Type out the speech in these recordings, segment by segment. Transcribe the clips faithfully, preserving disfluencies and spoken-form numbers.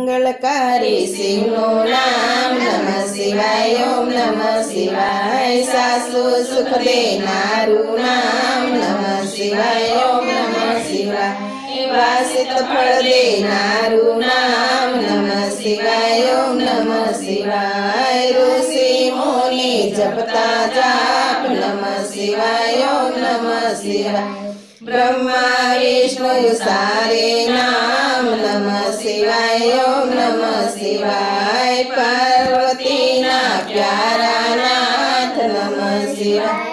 मंगलकारी शिवनु नाम नमः शिवाय ओम नमः शिवाय। सासु सुख देनारु नाम नमः शिवाय ओम नमः शिवाय। वासित फल देनारु नाम नमः शिवाय ओम नमः शिवाय। ऋषि मुनि जपता जाप नमः शिवाय ओम नमः शिवाय। ब्रह्मा विष्णु सारे नाम नमः शिवाय ओम नमः शिवाय। पार्वती ना प्यारा नाथ नमः शिवाय।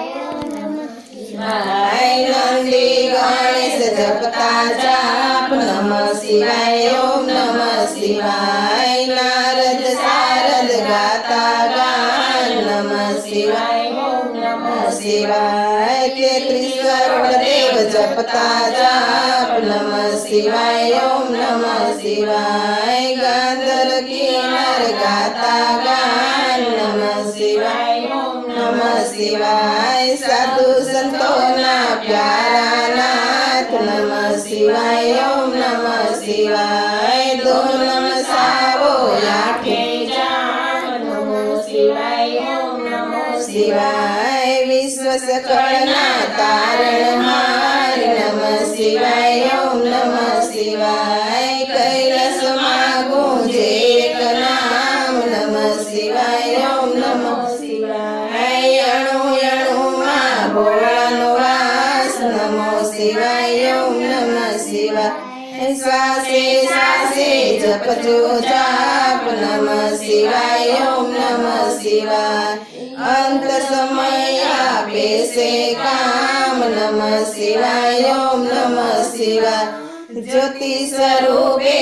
नंदी गणेश जपता जाप नमः शिवाय ओम नमः शिवाय। नारद सारद गाता गान नमः शिवाय ओम नमः शिवाय। केतरीश्वर देव जपता जाप नमः शिवाय ओम नमः शिवाय। गांधर किन्नर गाता गान नमः शिवाय ओम नमः शिवाय। साधु संतों ना प्यारा नाथ नमः शिवाय ओम नमः शिवाय। दो नमसावो आठे जान नमः शिवाय ओम नमः शिवाय। विश्व सकलना तारण हार नमः शिवाय ओम नमः शिवाय। कैलास मां गूंजे एक नाम नमः शिवाय ओम नमः शिवाय। अणु अणु मां भोळानो वास नमः शिवाय ओम नमः शिवाय। श्वासे श्वासे जपजो जाप नमः शिवाय ओम नमः शिवाय। अंत समय आपे से काम नमः शिवाय ओम नमः शिवाय। ज्योति स्वरूपे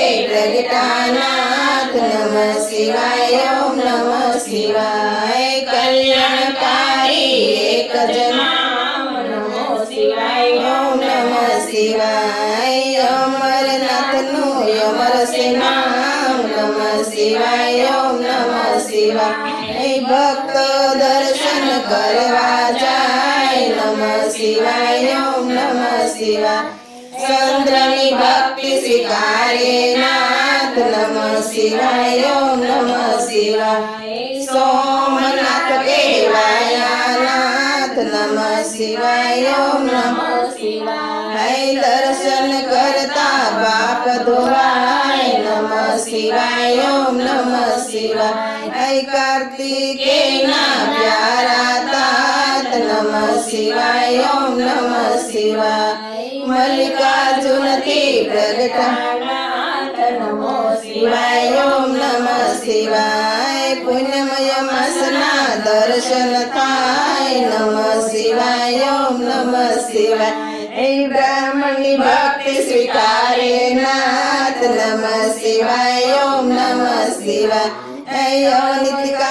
प्रगटानाथ नमः शिवाय ओम नमः शिवाय। कल्याणकारी एक जनाम नमः शिवाय ओम नमः शिवाय। अमरनाथ नु अमर से नाम नमः शिवाय ओम नमः शिवाय। भक्त दर्शन करवा जाय नमः शिवाय ओम नमः शिवाय। चंद्रनी भक्ति स्वीकारे नाथ नमः शिवाय ओम नमः शिवाय। सोमनाथ केवाया नाथ नमः शिवाय ओम नमः शिवाय। दर्शन करता बाप धोवाय नमः शिवाय ओम नमः शिवाय। कार्तिकेय ना प्यारा तात नमः शिवाय ओम नमः शिवाय। मल्लिकार्जुन की प्रगटानाथ नमः शिवाय ओम नमः शिवाय। पुण्यमय मसना दर्शन थाय नमः शिवाय ओम नमः शिवाय। ब्राह्मणी भक्ति स्वीकारे नाथ नमः शिवाय ओम नमः शिवाय। नितिका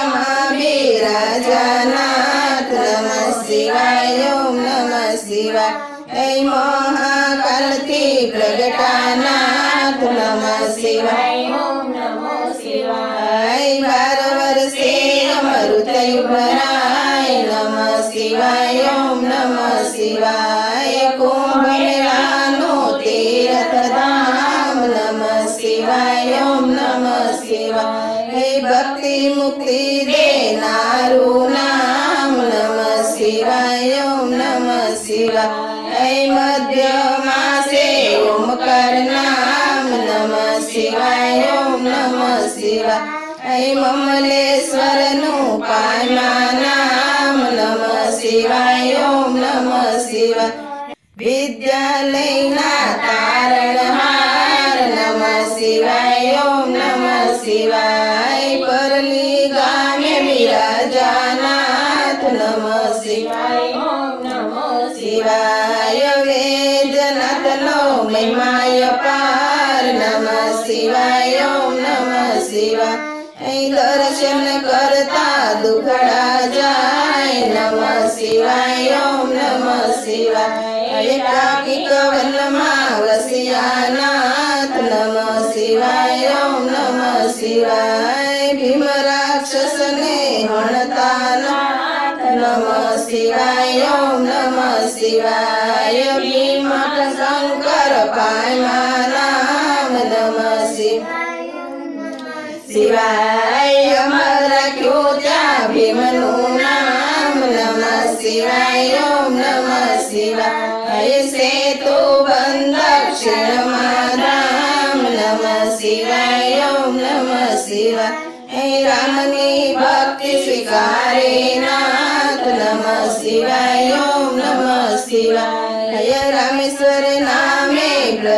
महावीराजनाथ नमः शिवाय ओम नमः शिवाय। महाकाल की प्रगटानाथ नमः शिवाय ओम नमः शिवाय। बार वर्षे अमृत भराय नमः शिवाय ओम नमः शिवाय। कुंभ मेलानो तीर्थ धाम नमः शिवाय ओम नमः शिवाय। भक्ति मुक्ति देनारु नाम नमः शिवाय ओम नमः शिवाय। मध्य मासे ओमकार नाम नमः शिवाय ओम नमः शिवाय। ममलेश्वर नु पायमा नाम नमः शिवाय ओम नमः शिवाय। विद्यालय ना तारण हार नमः शिवाय ओम नमः शिवाय। परली गामे विराजनाथ नमः शिवाय ओम नमः शिवाय। वेदनाथ नो महिमाय पार नमः शिवाय ओम नमः शिवाय। दर्शन करता दुखड़ा जाय नमः शिवाय ओम नमः शिवाय। एकाकी कवन मावसियानाथ नमः शिवाय ओम नमः शिवाय। भीम राक्षस ने हणतानाथ नमः शिवाय ओम नमः शिवाय। भीम शंकर पायमा नाम नमः शिवाय। શિવાય અમર રાખ્યું ત્યાં ભીમનું નામ નમઃ શિવાય ઓમ નમઃ શિવાય સેતુ બંધ ક્ષણમાં રામ નમઃ શિવાય ઓમ નમઃ શિવાય રામની ભક્તિ સ્વીકારે નાથ નમઃ શિવાય ઓમ નમઃ શિવાય રામેશ્વર નામે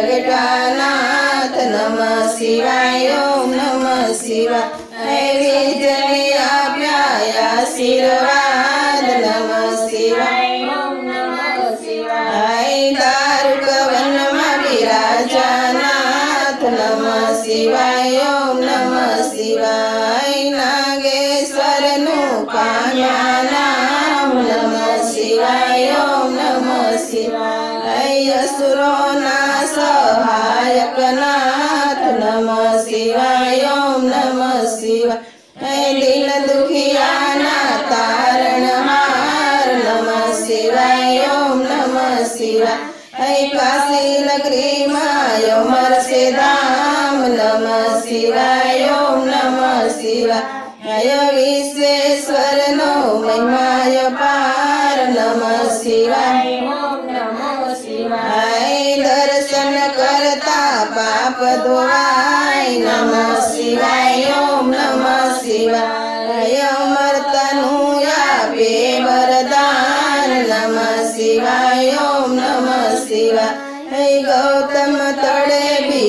પ્રગટાનાથ નમઃ શિવાય ઓમ નમઃ શિવાય વિજય આપ્યા આશીર્વાદ નમઃ શિવાય ઓમ નમઃ શિવાય દારૂક વનમાં બિરાજાનાથ નમઃ શિવાય ઓમ નમઃ શિવાય નાગેશ્વરનું પામ્યા નામ નમઃ શિવાય ઓમ નમઃ શિવાય અસુરોના સહાયક નાથ નમઃ શિવાય ઓમ નમઃ શિવાય દિન દુખિયાના તારણહાર નમઃ શિવાય ઓમ નમઃ શિવાય કાશી નગરીમાં અમર છે ધામ નમઃ શિવાય ઓમ નમઃ શિવાય વિશ્વેશ્વરનો મહિમાય પાર નમઃ શિવાય ઓમ નમઃ શિવાય દર્શન કરતા પાપ ધોવાય નમઃ શિવાય ઓમ નમઃ શિવાય અમરતાનું આપે વરદાન નમઃ શિવાય ઓમ નમઃ શિવાય ગૌતમ તળે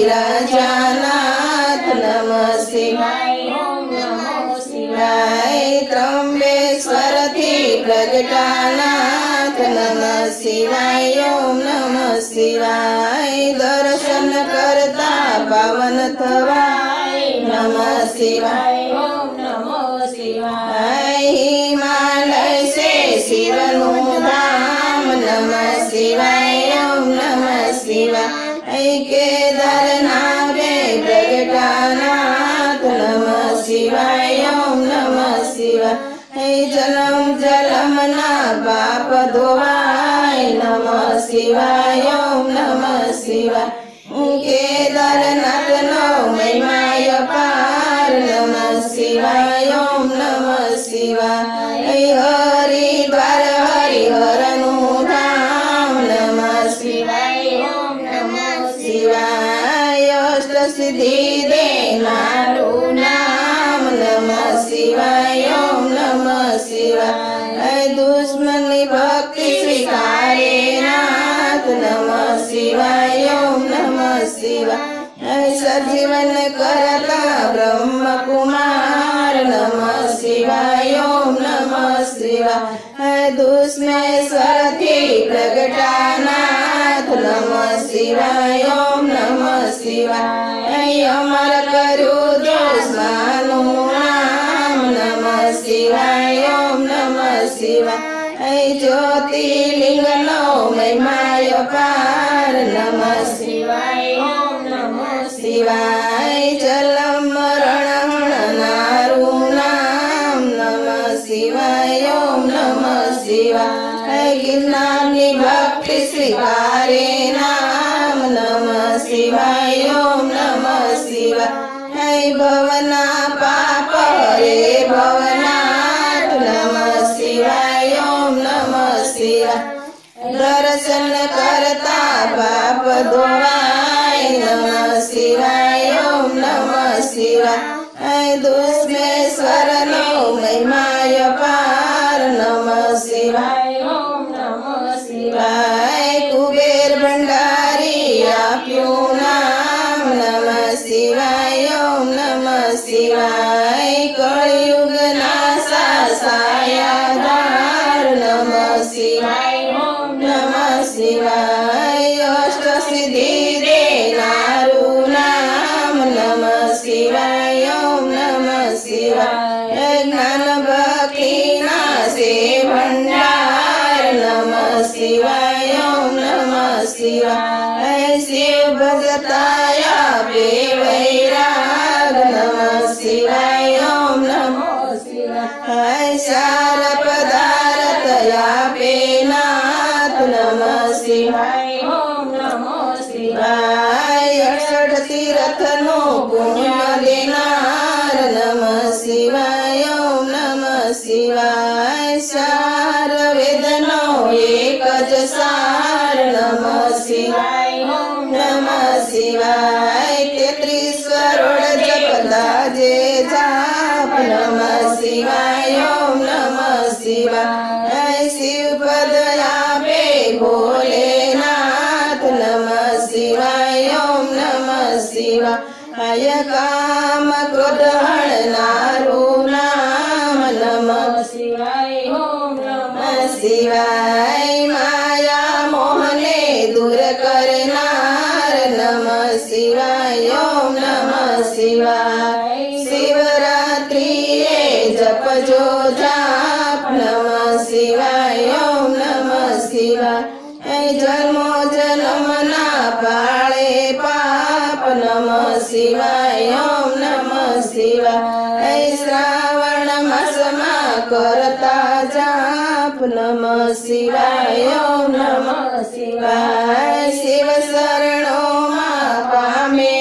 બિરાજાનાથ નમઃ શિવાય ઓમ નમઃ શિવાય ત્રંબેશ્વર થી પ્રગટાનાથ નમઃ શિવાય ઓમ નમઃ શિવાય દર્શન કરતા પાવન થવાય નમઃ શિવાય ઓમ નમઃ શિવાય હિમાલય છે શિવનું ધામ નમઃ શિવાય ઓમ નમઃ શિવાય કેદારના બે પ્રગટાનાથ નમઃ શિવાય ઓમ નમઃ શિવાય જન્મ જન્મના પાપ ધોવાય નમઃ શિવાય ઓમ નમઃ શિવાય કેદારનાથનો મહિમાય પાર નમઃ શિવાય ઓમ નમઃ શિવાય હરિદ્વાર હરિહરનું ધામ નમઃ શિવાય ઓમ નમઃ શિવાય અષ્ટસિદ્ધિ દેનારું નામ નમઃ શિવાય ઓમ નમઃ શિવાય દુશ્મનની ભક્તિ સ્વીકારે નાથ નમઃ શિવાય ઓમ નમઃ શિવાય સજીવન કરતા બ્રહ્મ કુમાર નમઃ શિવાય ઓમ નમઃ શિવાય દુશ્મેશ્વર થી પ્રગટાનાથ નમઃ શિવાય ઓમ નમઃ શિવાય અમર કર્યું દુશ્મનનું નામ નમઃ શિવાય ઓમ નમઃ શિવાય જ્યોતિર્લિંગનો મહિમાય પાર નમઃ શિવાય ઓમ નમઃ શિવાય જલમ મરણ હણનારું નામ નમઃ શિવાય ઓમ નમઃ શિવાય ગિરનારની ભક્તિ સ્વીકારે નામ નમઃ શિવાય ઓમ નમઃ શિવાય ભવના પાપ હરે ભવનાથ નમઃ શિવાય ઓમ નમઃ શિવાય દર્શન કરતા પાપ ધોવાય નમઃ શિવાય ઓમ નમઃ શિવાય દુશ્મેશ્વરનો મહિમાય પાર નમઃ શિવાય ઓમ નમઃ શિવાય કુબેર ભંડારી આપ્યું નામ નમઃ શિવાય ઓમ નમઃ શિવાય કળિયુગના સાસાયાધાર નમઃ શિવાય ઓમ નમઃ શિવાય અષ્ટસિદ્ધિ દેનારું નામ નમઃ શિવાય ઓમ નમઃ શિવાય જ્ઞાન ભક્તિના સે ભંડાર નમઃ શિવાય ઓમ નમઃ શિવાય શિવ ભજતા આપે વૈરાગ નમઃ શિવાય ઓમ નમઃ શિવાય સાર પદાર્થ આપે નાથ નમઃ શિવાય ઓમ નમઃ શિવાય અષઠ તીર્થનું પુણ્ય દેનાર અંદાજે જાપ નમઃ શિવાય ઓમ નમઃ શિવાય શિવપદ આપે ભોલેનાથ નમઃ શિવાય ઓમ નમઃ શિવાય કામ ક્રોધ હણનારું નામ નમઃ શિવાય ઓમ નમઃ શિવાય માયા મોહને દૂર કરનાર નમઃ શિવાય ઓમ નમઃ શિવાય શિવરાત્રિએ જપજો જાપ નમઃ શિવાય ઓમ નમઃ શિવાય જન્મો જન્મના પાળે પાપ નમઃ શિવાય ઓમ નમઃ શિવાય શ્રાવણ માસમાં કરતા જાપ નમઃ શિવાય ઓમ નમઃ શિવાય શિવ શરણોમાં પામે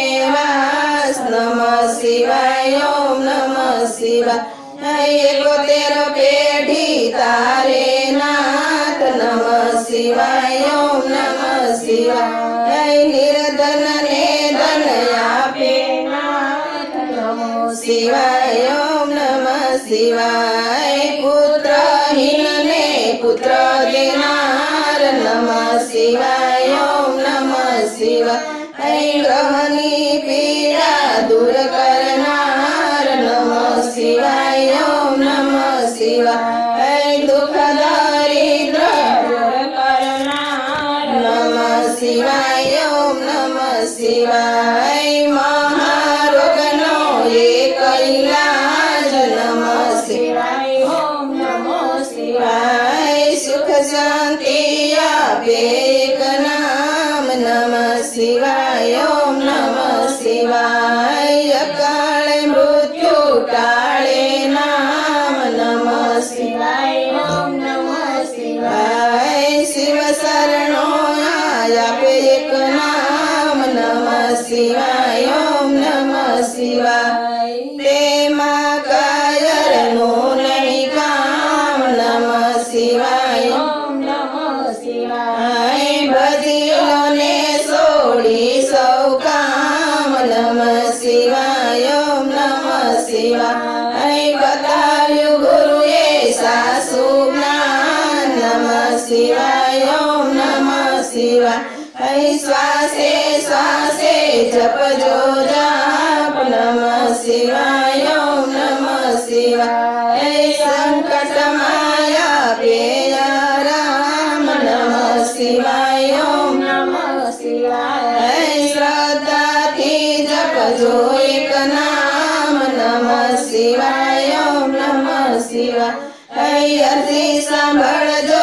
વાસ નમઃ શિવાય ઓમ નમઃ શિવાય એકોતેર પેઢી તારે નાથ નમઃ શિવાય ઓમ નમઃ શિવાય નિર્ધન ને ધન આપે નાથ નમઃ શિવાય ઓમ નમઃ શિવાય પુત્રહીન ને પુત્ર દેનાર નમઃ શિવાય ઓમ નમઃ શિવાય ગ્રહની પીડા દૂર કરનાર નમઃ શિવાય ઓમ નમઃ શિવાય દુઃખ દરિદ્ર દૂર કરનાર નમઃ શિવાય ઓમ નમઃ શિવાય મહારોગનો એક ઈલાજ નમઃ શિવાય ઓમ નમઃ શિવાય સુખ શાંતિ આપે એક નામ નમઃ શિવાય ઓમ નમઃ શિવાય અકાળે મૃત્યુ ટાળે નામ નમઃ શિવાય ઓમ નમઃ શિવાય શિવ શરણો આપે એક નામ નમઃ શિવાય ઓમ નમઃ શિવાય તેમાં કાયરનું નહીં કામ નમઃ શિવાય ઓમ નમઃ શિવાય ભજીલોને છોડી સૌ કામ નમઃ શિવાય ઓમ નમઃ શિવાય બતાવ્યું ગુરુએ સાસુ જ્ઞાન નમઃ શિવાય ઓમ નમઃ શિવાય શ્વાસે શ્વાસે જપજો જાપ નમઃ શિવાય ઓમ નમઃ શિવાય સંકટમાં આપે આરામ નમઃ શિવાય ઓમ નમઃ શિવાય શ્રદ્ધાથી જપજો એક નામ નમઃ શિવાય ઓમ નમઃ શિવાય અરજી સાંભળજો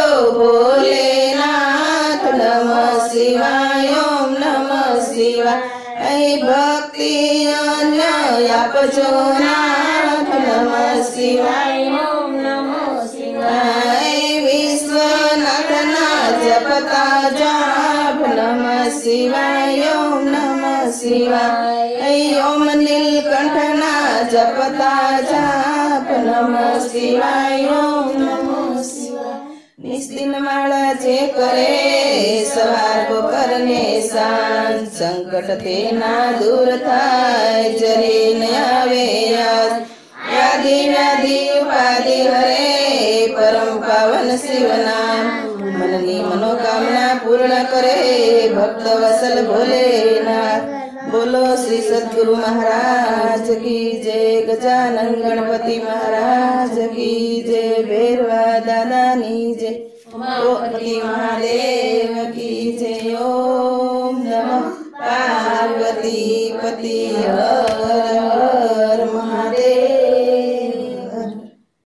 ભોલેનાથ નમઃ શિવાય ઓમ નમઃ શિવાય ભક્તિ અન્ય આપજો નાથ નમઃ શિવાય ઓમ નમઃ શિવાય વિશ્વનાથના જપતા જાપ નમઃ શિવાય ઓમ નમઃ શિવાય ઓમ નીલકંઠના જપતા જાપ નમઃ શિવાય ઓમ નમઃ શિવાય નિસ્તિન માળા જે કરે સવાર બપોર ને સાંજ સંકટ તેના દૂર થાય જરીને આવે યાદ યાદી વ્યાધિ ઉપાધિ હરે પરમ પાવન શિવ નામ મનની મનોકામના પૂર્ણ કરે ભક્ત વસલ ભોલેનાથ બોલો શ્રી સદગુરુ મહારાજ કી જય ગજાનન ગણપતિ મહારાજ કી જય ભૈરવા દાદાની જય ગણપતિ મહાદેવ કી જય ઓમ નમઃ પાર્વતી પતિ